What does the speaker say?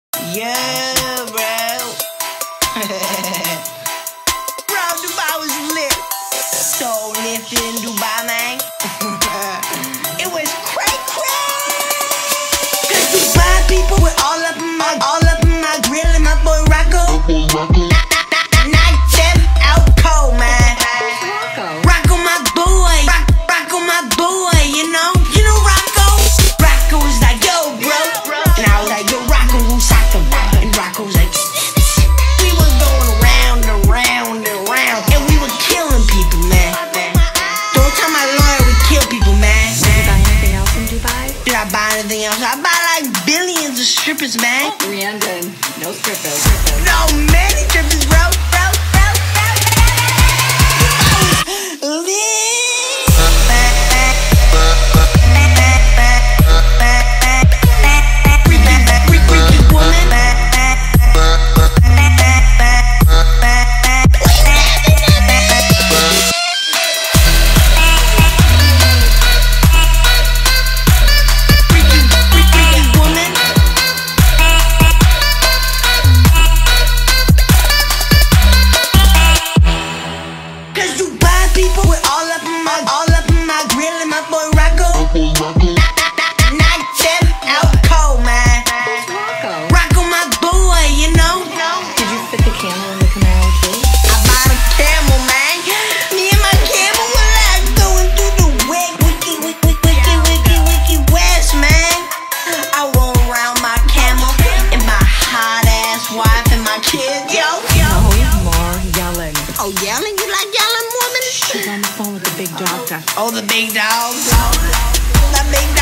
Yeah, bro. Bro, Dubai was lit. So lit in Dubai, man. It was cray. Cause Dubai people were all up in my grill and my boy Rocco. Night them out cold, man. Rocco my boy. Rocco my boy, you know Rocco. Rocco was like, yo, bro. And I was like, yo, Rocco, who's soccer? And Rocco was like, we was going round and round and round, and we were killing people, man. Don't tell my lawyer we kill people, man. Did you buy anything else in Dubai? Did I buy anything else? I buy like billions of strippers, man. Rihanna, no strippers. No, many strippers, bro. People were all up in my grill and my boy Rocco. Knock them out cold, man. Rocco my boy, you know. Did you fit the camel in the Camaro too? I bought a camel, man. Me and my camel were like going through the wiki west, man. I roll around my camel and my hot ass wife and my kids, yo. No more yelling. Oh, yelling? You like yelling, woman? She's on the phone with the big dog. Oh, the big dog. The big dog.